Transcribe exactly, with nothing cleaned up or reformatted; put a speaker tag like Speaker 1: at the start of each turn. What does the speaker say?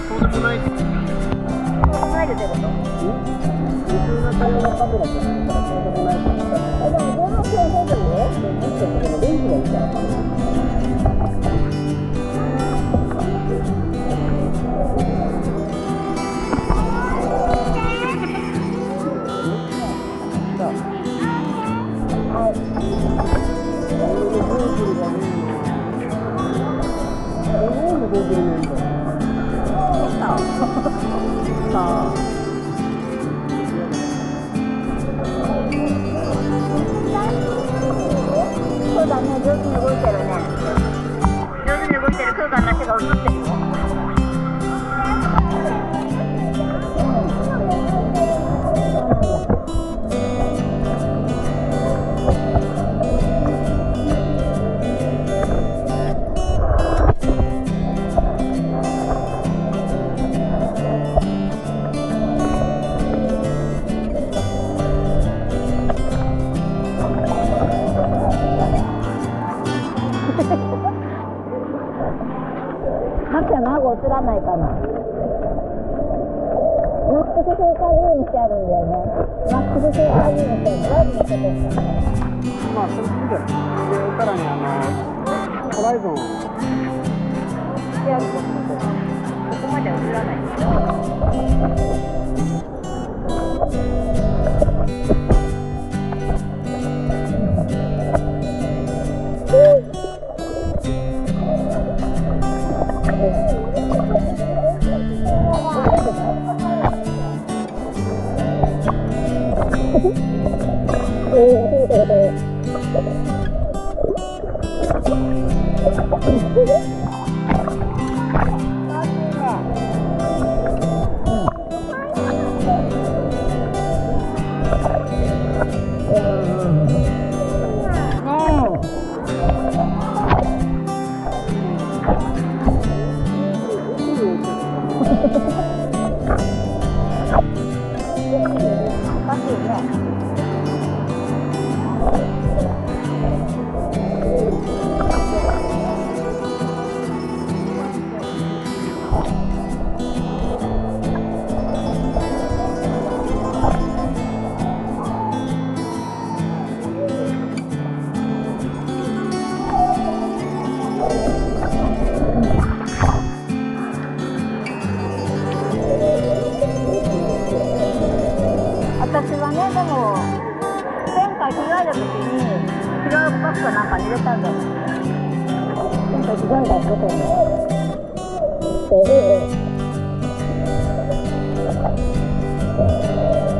Speaker 1: そうでもない。そうでもないでってこと？普通な対応のカメラじゃないからそうでもないから。あ、でもどの情報でももっとこのレンズがいいから。そうだね、上手に動いてるね。上手に動いてる空間だけが映ってるよ。マキちゃんの顎映らないかな。マックス周回ビューにしてあるんだよね。マックス周回ビューにしてあるの。ライブのことですか？まあ、それ好きだよ。で、さらにあの、ホライゾンしてあることで、ここまで映らないんですよ。私はね、でも前回着替えた時に違うバッグなんかに入れたんだよ。前回着替えたことにええ